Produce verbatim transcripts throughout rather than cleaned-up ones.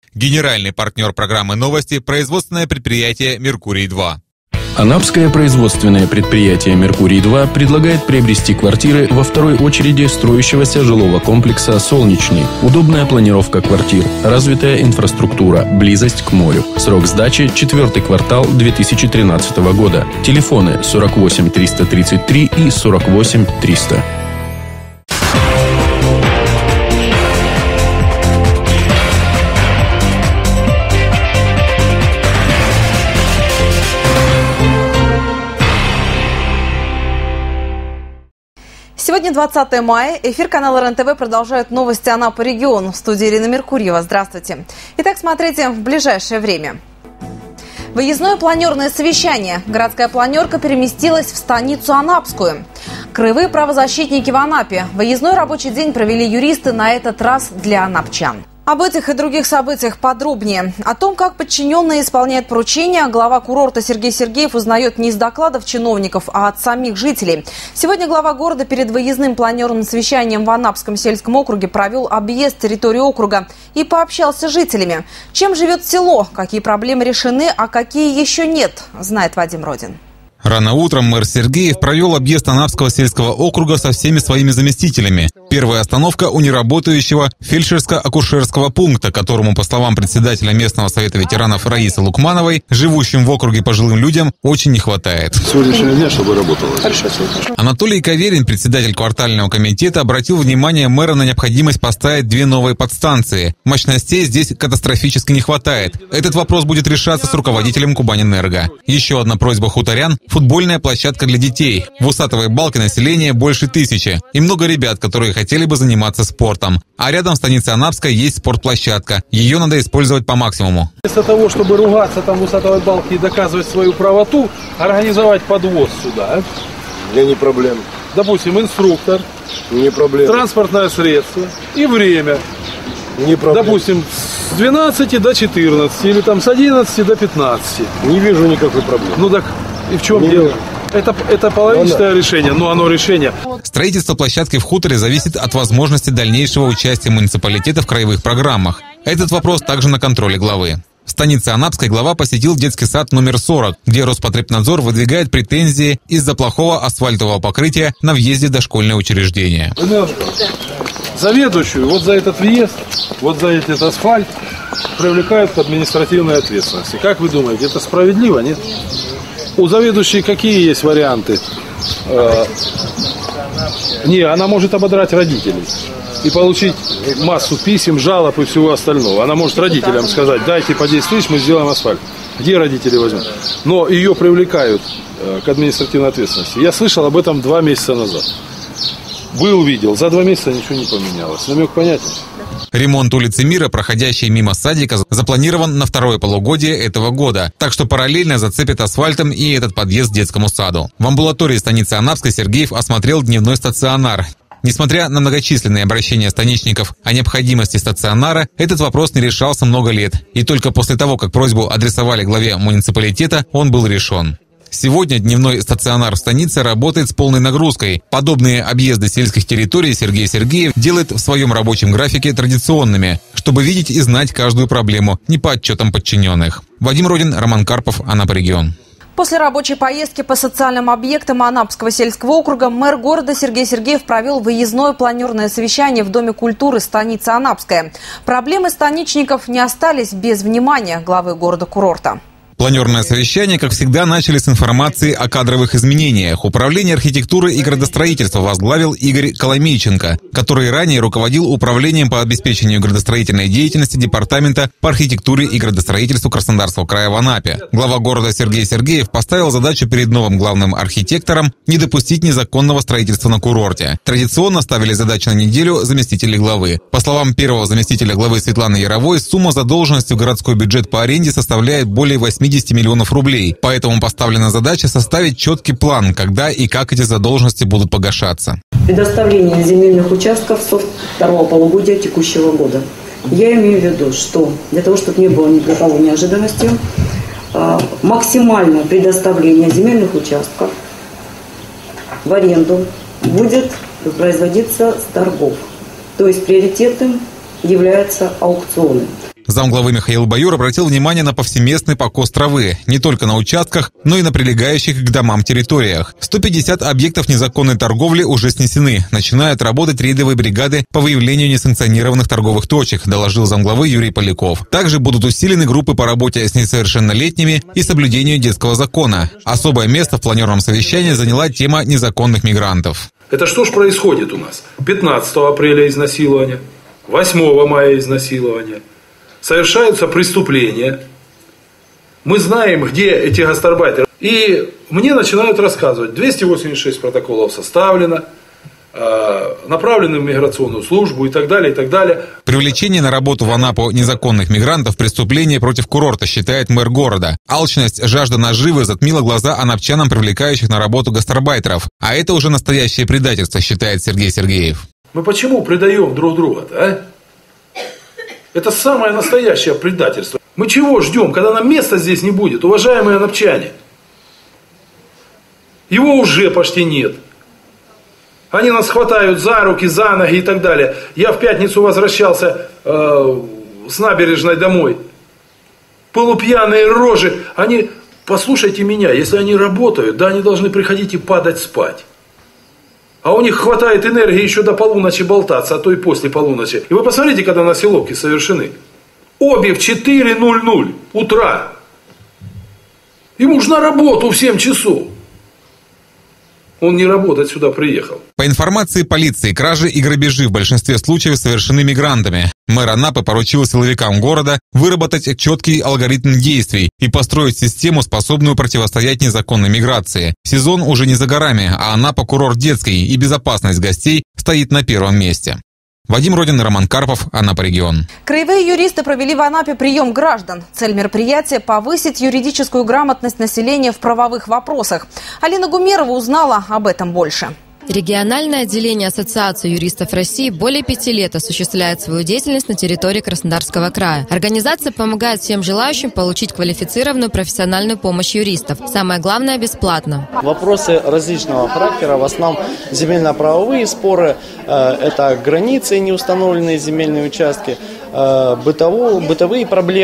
Генеральный партнер программы «Новости» – производственное предприятие «Меркурий-два». Анапское производственное предприятие «Меркурий-два» предлагает приобрести квартиры во второй очереди строящегося жилого комплекса «Солнечный». Удобная планировка квартир, развитая инфраструктура, близость к морю. Срок сдачи – четвертый квартал две тысячи тринадцатого года. Телефоны сорок восемь триста тридцать три и сорок восемь триста. Сегодня двадцатое мая. Эфир канала РЕН-ТВ продолжают новости Анапы регион. В студии Ирина Меркурьева. Здравствуйте. Итак, смотрите в ближайшее время. Выездное планерное совещание. Городская планерка переместилась в станицу Анапскую. Краевые правозащитники в Анапе. Выездной рабочий день провели юристы, на этот раз для анапчан. Об этих и других событиях подробнее. О том, как подчиненные исполняют поручения, глава курорта Сергей Сергеев узнает не из докладов чиновников, а от самих жителей. Сегодня глава города перед выездным планерным совещанием в Анапском сельском округе провел объезд территории округа и пообщался с жителями. Чем живет село, какие проблемы решены, а какие еще нет, знает Вадим Родин. Рано утром мэр Сергеев провел объезд Анапского сельского округа со всеми своими заместителями. Первая остановка у неработающего фельдшерско-акушерского пункта, которому, по словам председателя местного совета ветеранов Раисы Лукмановой, живущим в округе пожилым людям очень не хватает. Сегодняшнего дня, чтобы работало. Хорошо, хорошо. Анатолий Каверин, председатель квартального комитета, обратил внимание мэра на необходимость поставить две новые подстанции. Мощностей здесь катастрофически не хватает. Этот вопрос будет решаться с руководителем Кубанэнерго. Еще одна просьба хуторян – футбольная площадка для детей. В Усатовой Балке население больше тысячи. И много ребят, которые хотели бы заниматься спортом. А рядом в станице Анапской есть спортплощадка. Ее надо использовать по максимуму. Вместо того, чтобы ругаться там в Усатовой Балке и доказывать свою правоту, организовать подвоз сюда. Для не проблем. Допустим, инструктор. Не проблема. Транспортное средство и время. Не проблема. Допустим, с двенадцати до четырнадцати или там с одиннадцати до пятнадцати. Не вижу никакой проблемы. Ну так и в чем не дело? Вижу. Это, это половинчатое решение, но оно решение. Строительство площадки в хуторе зависит от возможности дальнейшего участия муниципалитета в краевых программах. Этот вопрос также на контроле главы. В станице Анапской глава посетил детский сад номер сорок, где Роспотребнадзор выдвигает претензии из-за плохого асфальтового покрытия на въезде в дошкольное учреждение. Заведующую вот за этот въезд, вот за этот асфальт привлекают к административной ответственности. Как вы думаете, это справедливо, нет? У заведующей какие есть варианты? Э, не, она может ободрать родителей и получить массу писем, жалоб и всего остального. Она может родителям сказать: дайте по десять тысяч, мы сделаем асфальт. Где родители возьмут? Но ее привлекают э, к административной ответственности. Я слышал об этом два месяца назад. Был, видел. За два месяца ничего не поменялось. Намек понятен? Ремонт улицы Мира, проходящей мимо садика, запланирован на второе полугодие этого года, так что параллельно зацепит асфальтом и этот подъезд к детскому саду. В амбулатории станицы Анапской Сергеев осмотрел дневной стационар. Несмотря на многочисленные обращения станичников о необходимости стационара, этот вопрос не решался много лет. И только после того, как просьбу адресовали главе муниципалитета, он был решен. Сегодня дневной стационар в станице работает с полной нагрузкой. Подобные объезды сельских территорий Сергей Сергеев делает в своем рабочем графике традиционными, чтобы видеть и знать каждую проблему, не по отчетам подчиненных. Вадим Родин, Роман Карпов, Анапа регион. После рабочей поездки по социальным объектам Анапского сельского округа мэр города Сергей Сергеев провел выездное планерное совещание в Доме культуры станицы Анапская. Проблемы станичников не остались без внимания главы города-курорта. Планерное совещание, как всегда, начали с информации о кадровых изменениях. Управление архитектуры и градостроительства возглавил Игорь Коломейченко, который ранее руководил управлением по обеспечению градостроительной деятельности Департамента по архитектуре и градостроительству Краснодарского края в Анапе. Глава города Сергей Сергеев поставил задачу перед новым главным архитектором не допустить незаконного строительства на курорте. Традиционно ставили задачу на неделю заместители главы. По словам первого заместителя главы Светланы Яровой, сумма задолженности в городской бюджет по аренде составляет более восьмидесяти миллионов рублей. Поэтому поставлена задача составить четкий план, когда и как эти задолженности будут погашаться. Предоставление земельных участков со второго полугодия текущего года. Я имею в виду, что для того, чтобы не было ни для кого неожиданности, максимальное предоставление земельных участков в аренду будет производиться с торгов. То есть приоритетным являются аукционы. Замглавы Михаил Баюр обратил внимание на повсеместный покос травы, не только на участках, но и на прилегающих к домам территориях. сто пятьдесят объектов незаконной торговли уже снесены. Начинают работать рейдовые бригады по выявлению несанкционированных торговых точек, доложил замглавы Юрий Поляков. Также будут усилены группы по работе с несовершеннолетними и соблюдению детского закона. Особое место в планерном совещании заняла тема незаконных мигрантов. Это что ж происходит у нас? пятнадцатого апреля изнасилование, восьмого мая изнасилование. Совершаются преступления. Мы знаем, где эти гастарбайтеры. И мне начинают рассказывать, двести восемьдесят шесть протоколов составлено, направлены в миграционную службу и так далее, и так далее. Привлечение на работу в Анапу незаконных мигрантов – преступление против курорта, считает мэр города. Алчность, жажда наживы затмила глаза анапчанам, привлекающих на работу гастарбайтеров. А это уже настоящее предательство, считает Сергей Сергеев. Мы почему предаем друг друга-то, а? Это самое настоящее предательство. Мы чего ждем, когда нам места здесь не будет, уважаемые анапчане? Его уже почти нет. Они нас хватают за руки, за ноги и так далее. Я в пятницу возвращался э, с набережной домой. Полупьяные рожи. Они, послушайте меня, если они работают, да, они должны приходить и падать спать. А у них хватает энергии еще до полуночи болтаться, а то и после полуночи. И вы посмотрите, когда носиловки совершены. Обе в четыре ноль ноль утра. Ему уж на работу в семь часов. Он не работать сюда приехал. По информации полиции, кражи и грабежи в большинстве случаев совершены мигрантами. Мэр Анапы поручил силовикам города выработать четкий алгоритм действий и построить систему, способную противостоять незаконной миграции. Сезон уже не за горами, а Анапа – курорт детский, и безопасность гостей стоит на первом месте. Вадим Родин, Роман Карпов, Анапа регион. Краевые юристы провели в Анапе прием граждан. Цель мероприятия – повысить юридическую грамотность населения в правовых вопросах. Алина Гумерова узнала об этом больше. Региональное отделение Ассоциации юристов России более пяти лет осуществляет свою деятельность на территории Краснодарского края. Организация помогает всем желающим получить квалифицированную профессиональную помощь юристов. Самое главное – бесплатно. Вопросы различного характера, в основном земельно-правовые споры, это границы, неустановленные земельные участки, бытовые, бытовые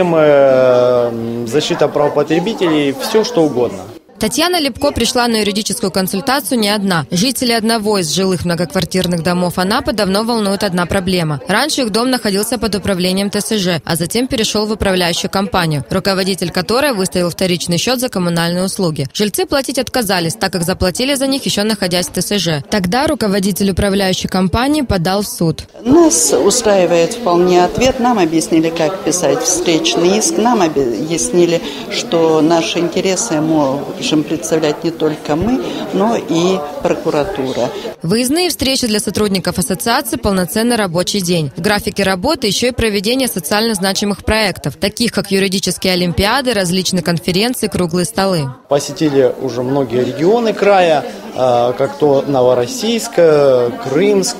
проблемы, защита прав потребителей, все что угодно. Татьяна Лепко пришла на юридическую консультацию не одна. Жители одного из жилых многоквартирных домов Анапы давно волнует одна проблема. Раньше их дом находился под управлением Тэ Эс Жэ, а затем перешел в управляющую компанию, руководитель которой выставил вторичный счет за коммунальные услуги. Жильцы платить отказались, так как заплатили за них еще находясь в Тэ Эс Жэ. Тогда руководитель управляющей компании подал в суд. Нас устраивает вполне ответ. Нам объяснили, как писать встречный иск. Нам объяснили, что наши интересы можем представлять не только мы, но и прокуратура. Выездные встречи для сотрудников ассоциации – полноценный рабочий день. В графике работы еще и проведение социально значимых проектов, таких как юридические олимпиады, различные конференции, круглые столы. Посетили уже многие регионы края, как то Новороссийск, Крымск,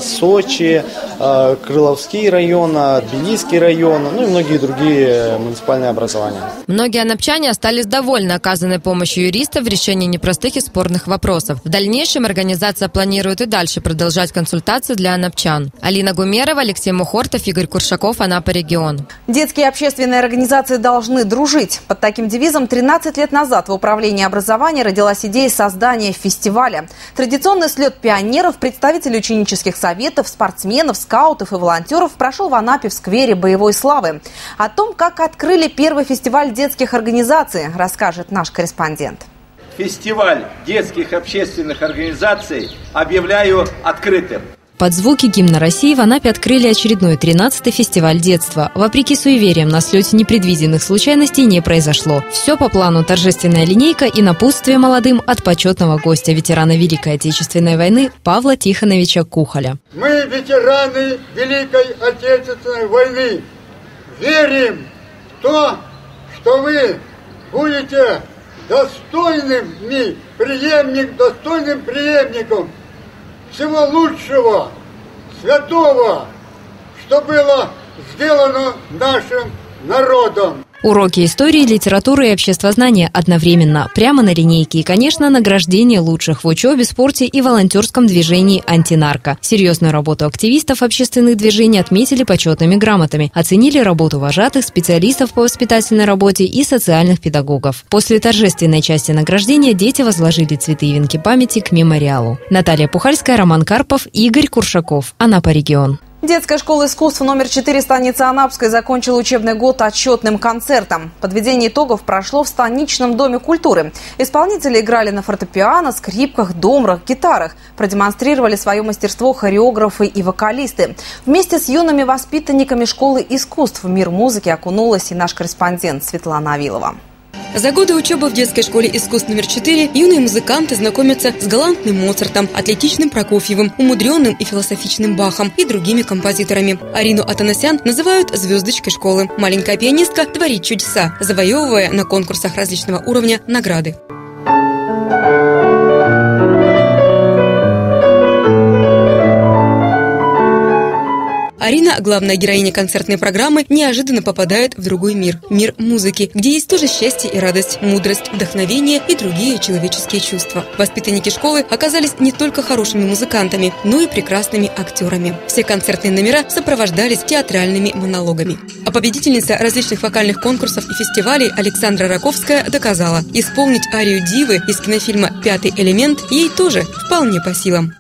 Сочи, Крыловский район, Тбилисский район, ну и многие другие муниципальные образования. Многие анапчане остались довольны оказанной помощью юристов в решении непростых и спорных вопросов. В дальнейшем организация планирует и дальше продолжать консультации для анапчан. Алина Гумерова, Алексей Мухортов, Игорь Куршаков, Анапа регион. Детские общественные организации должны дружить. Под таким девизом тринадцать лет назад в Управлении образования родилась идея создания фестиваля. Традиционный слет пионеров, представителей ученических советов, спортсменов, скаутов и волонтеров прошел в Анапе в сквере Боевой славы. О том, как открыли первый фестиваль детских организаций, расскажет наш корреспондент. Фестиваль детских общественных организаций объявляю открытым. Под звуки гимна России в Анапе открыли очередной тринадцатый фестиваль детства. Вопреки суевериям, на слете непредвиденных случайностей не произошло. Все по плану: торжественная линейка и напутствие молодым от почетного гостя, ветерана Великой Отечественной войны Павла Тихоновича Кухоля. Мы, ветераны Великой Отечественной войны, верим в то, что вы будете достойным преемник, достойным преемником всего лучшего, святого, что было сделано нашим народом. Уроки истории, литературы и обществознания одновременно, прямо на линейке. И, конечно, награждение лучших в учебе, спорте и волонтерском движении «Антинарко». Серьезную работу активистов общественных движений отметили почетными грамотами. Оценили работу вожатых, специалистов по воспитательной работе и социальных педагогов. После торжественной части награждения дети возложили цветы и венки памяти к мемориалу. Наталья Пухальская, Роман Карпов, Игорь Куршаков. Анапа регион. Детская школа искусств номер четыре станицы Анапской закончила учебный год отчетным концертом. Подведение итогов прошло в станичном доме культуры. Исполнители играли на фортепиано, скрипках, домрах, гитарах. Продемонстрировали свое мастерство хореографы и вокалисты. Вместе с юными воспитанниками школы искусств в мир музыки окунулась и наш корреспондент Светлана Авилова. За годы учебы в детской школе искусств номер четыре юные музыканты знакомятся с галантным Моцартом, атлетичным Прокофьевым, умудренным и философичным Бахом и другими композиторами. Арину Атанасян называют звездочкой школы. Маленькая пианистка творит чудеса, завоевывая на конкурсах различного уровня награды. Арина, главная героиня концертной программы, неожиданно попадает в другой мир – мир музыки, где есть тоже счастье и радость, мудрость, вдохновение и другие человеческие чувства. Воспитанники школы оказались не только хорошими музыкантами, но и прекрасными актерами. Все концертные номера сопровождались театральными монологами. А победительница различных вокальных конкурсов и фестивалей Александра Раковская доказала – исполнить арию дивы из кинофильма «Пятый элемент» ей тоже вполне по силам.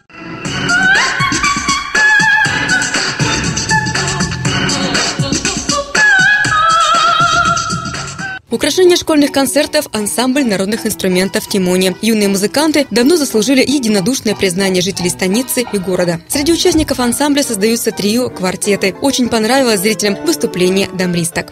Украшение школьных концертов – ансамбль народных инструментов «Тимони». Юные музыканты давно заслужили единодушное признание жителей станицы и города. Среди участников ансамбля создаются трио, квартеты. Очень понравилось зрителям выступление дамбристок.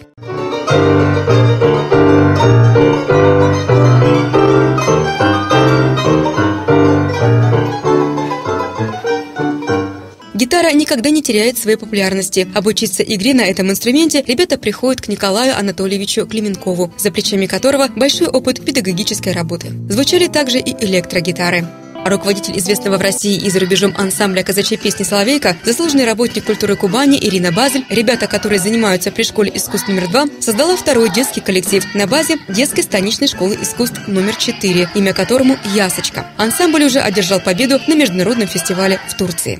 Гитара никогда не теряет своей популярности. Обучиться игре на этом инструменте ребята приходят к Николаю Анатольевичу Клименкову, за плечами которого большой опыт педагогической работы. Звучали также и электрогитары. Руководитель известного в России и за рубежом ансамбля казачьей песни «Соловейка», заслуженный работник культуры Кубани Ирина Базель, ребята, которые занимаются при школе искусств номер два, создала второй детский коллектив на базе детской станичной школы искусств номер четыре, имя которому «Ясочка». Ансамбль уже одержал победу на международном фестивале в Турции.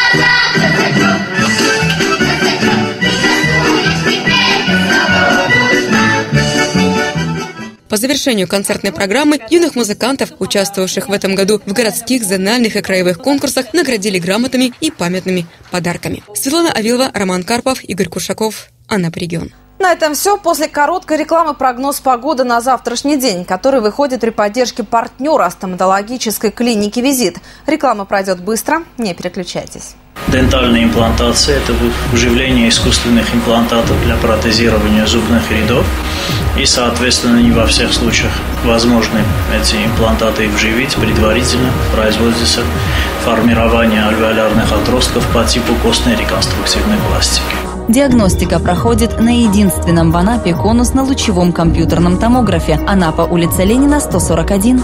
По завершению концертной программы юных музыкантов, участвовавших в этом году в городских, зональных и краевых конкурсах, наградили грамотами и памятными подарками. Светлана Авилова, Роман Карпов, Игорь Куршаков. Анапа регион. На этом все. После короткой рекламы прогноз погоды на завтрашний день, который выходит при поддержке партнера стоматологической клиники «Визит». Реклама пройдет быстро. Не переключайтесь. Дентальная имплантация – это вживление искусственных имплантатов для протезирования зубных рядов. И, соответственно, не во всех случаях возможно эти имплантаты вживить. Предварительно производится формирование альвеолярных отростков по типу костной реконструктивной пластики. Диагностика проходит на единственном в Анапе конусно-лучевом компьютерном томографе. Анапа, улица Ленина, сто сорок один.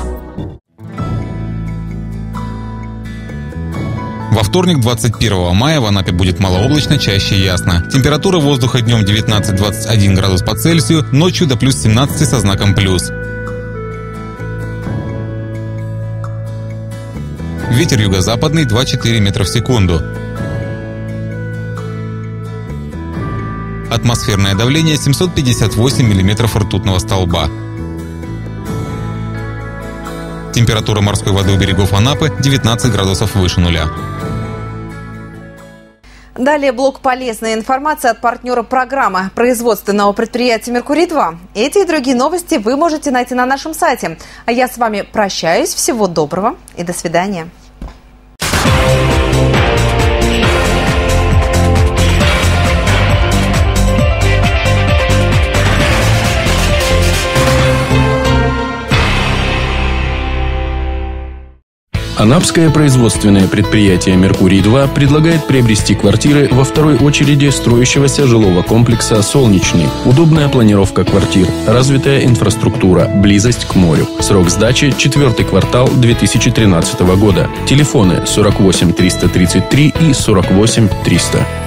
Во вторник, двадцать первого мая, в Анапе будет малооблачно, чаще ясно. Температура воздуха днем девятнадцать-двадцать один градус по Цельсию, ночью до плюс семнадцать со знаком плюс. Ветер юго-западный два-четыре метра в секунду. Атмосферное давление семьсот пятьдесят восемь миллиметров ртутного столба. Температура морской воды у берегов Анапы девятнадцать градусов выше нуля. Далее блок «Полезная информация» от партнера программы производственного предприятия «Меркурий-два». Эти и другие новости вы можете найти на нашем сайте. А я с вами прощаюсь. Всего доброго и до свидания. Анапское производственное предприятие «Меркурий-два» предлагает приобрести квартиры во второй очереди строящегося жилого комплекса «Солнечный». Удобная планировка квартир, развитая инфраструктура, близость к морю. Срок сдачи – четвертый квартал две тысячи тринадцатого года. Телефоны сорок восемь триста тридцать три и сорок восемь триста.